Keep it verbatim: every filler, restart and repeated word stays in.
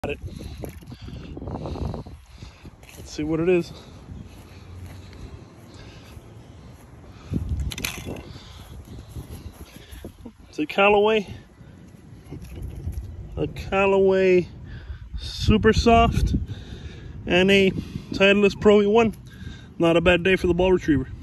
Got it. Let's see what it is. It's a Callaway, a Callaway Super Soft, and a Titleist Pro E one. Not a bad day for the ball retriever.